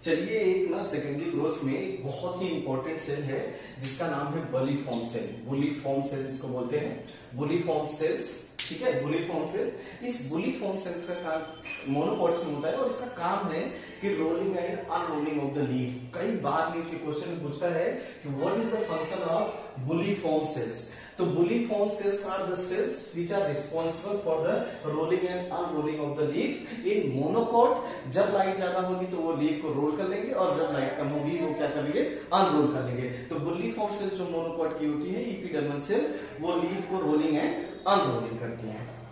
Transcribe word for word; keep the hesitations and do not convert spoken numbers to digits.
चलिए एक ना सेकेंडरी ग्रोथ में एक बहुत ही इंपॉर्टेंट सेल है जिसका नाम है बुलिफॉर्म सेल। बुलिफॉर्म सेल इसको बोलते हैं, बुलिफॉर्म सेल्स, ठीक है, बुलिफॉर्म सेल। इस बुलिफॉर्म सेल्स का काम मोनोकॉट्स में होता है और इसका काम है कि rolling and unrolling of the leaf. कई बार नीट के क्वेश्चन में पूछता है कि what is the function of bulliform cells. तो bulliform cells are the cells which are responsible for the rolling and unrolling of the leaf in monocot. जब light ज्यादा होगी तो वो लीफ को रोल कर लेंगे और जब लाइट कम होगी वो क्या कर लेंगे, अनरोल कर लेंगे। तो बुलिफॉर्म सेल जो मोनोकॉट की होती है, इपिडर्मल सेल, वो लीफ को रोलिंग एंड अनरोलिंग करती है।